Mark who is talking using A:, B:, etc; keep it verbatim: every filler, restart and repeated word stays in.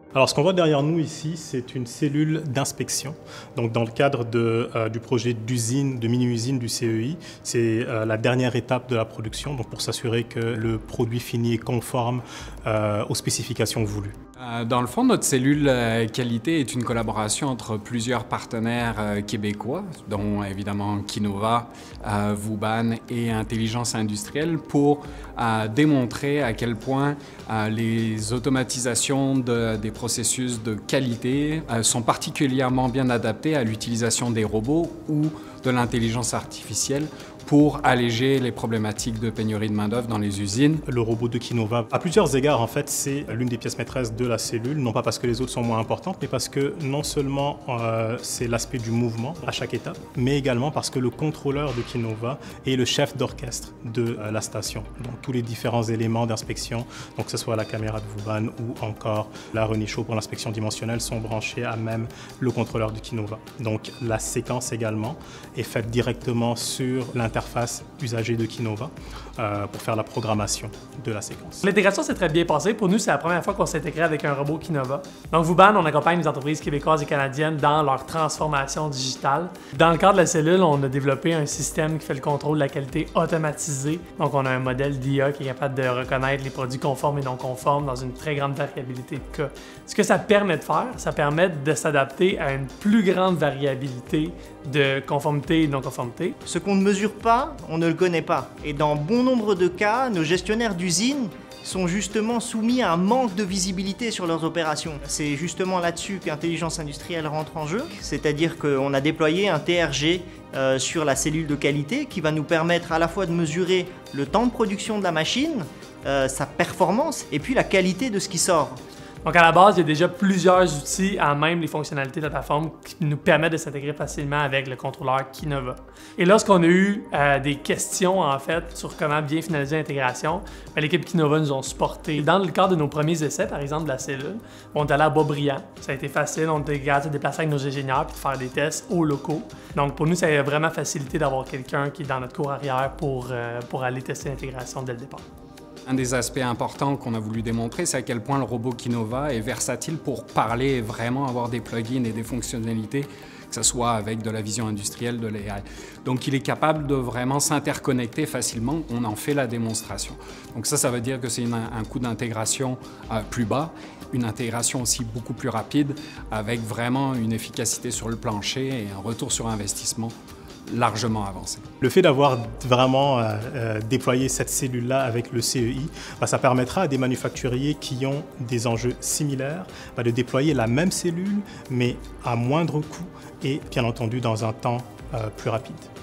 A: Alors ce qu'on voit derrière nous ici, c'est une cellule d'inspection. Donc dans le cadre de, euh, du projet d'usine, de mini-usine du C E I, c'est euh, la dernière étape de la production, donc pour s'assurer que le produit fini est conforme euh, aux spécifications voulues.
B: Euh, dans le fond, notre cellule euh, qualité est une collaboration entre plusieurs partenaires euh, québécois, dont évidemment Kinova, euh, Vouban et Intelligence Industrielle, pour euh, démontrer à quel point euh, les automatisations de, des processus de qualité euh, sont particulièrement bien adaptées à l'utilisation des robots ou de l'intelligence artificielle pour alléger les problématiques de pénurie de main-d'œuvre dans les usines.
A: Le robot de Kinova, à plusieurs égards, en fait, c'est l'une des pièces maîtresses de la cellule, non pas parce que les autres sont moins importantes, mais parce que non seulement euh, c'est l'aspect du mouvement à chaque étape, mais également parce que le contrôleur de Kinova est le chef d'orchestre de euh, la station. Donc tous les différents éléments d'inspection, donc que ce soit la caméra de Vouban ou encore la Renichaux pour l'inspection dimensionnelle, sont branchés à même le contrôleur de Kinova. Donc la séquence également est faite directement sur l'interface interface usager de Kinova euh, pour faire la programmation de la séquence.
C: L'intégration s'est très bien passée. Pour nous, c'est la première fois qu'on s'est intégré avec un robot Kinova. Donc, Vouban, on accompagne les entreprises québécoises et canadiennes dans leur transformation digitale. Dans le cadre de la cellule, on a développé un système qui fait le contrôle de la qualité automatisé. Donc, on a un modèle d'I A qui est capable de reconnaître les produits conformes et non conformes dans une très grande variabilité de cas. Ce que ça permet de faire, ça permet de s'adapter à une plus grande variabilité de conformité et de non-conformité.
D: Ce qu'on ne mesure pas, on ne le connaît pas. Et dans bon nombre de cas, nos gestionnaires d'usines sont justement soumis à un manque de visibilité sur leurs opérations. C'est justement là-dessus qu'Intelligence Industrielle rentre en jeu, c'est-à-dire qu'on a déployé un T R G euh, sur la cellule de qualité qui va nous permettre à la fois de mesurer le temps de production de la machine, euh, sa performance et puis la qualité de ce qui sort.
C: Donc à la base, il y a déjà plusieurs outils, à même les fonctionnalités de la plateforme, qui nous permettent de s'intégrer facilement avec le contrôleur Kinova. Et lorsqu'on a eu euh, des questions en fait sur comment bien finaliser l'intégration, ben, l'équipe Kinova nous ont supporté. Dans le cadre de nos premiers essais, par exemple de la cellule, on est allé à Boisbriand. Ça a été facile, on était capable de se déplacer avec nos ingénieurs et de faire des tests aux locaux. Donc pour nous, ça a vraiment facilité d'avoir quelqu'un qui est dans notre cour arrière pour, euh, pour aller tester l'intégration dès le départ.
B: Un des aspects importants qu'on a voulu démontrer, c'est à quel point le robot Kinova est versatile pour parler et vraiment avoir des plugins et des fonctionnalités, que ce soit avec de la vision industrielle, de l'A I. Donc il est capable de vraiment s'interconnecter facilement, on en fait la démonstration. Donc ça, ça veut dire que c'est un coût d'intégration euh, plus bas, une intégration aussi beaucoup plus rapide, avec vraiment une efficacité sur le plancher et un retour sur investissement largement avancé.
A: Le fait d'avoir vraiment euh, euh, déployé cette cellule-là avec le C E I, bah, ça permettra à des manufacturiers qui ont des enjeux similaires bah, de déployer la même cellule, mais à moindre coût et bien entendu dans un temps euh, plus rapide.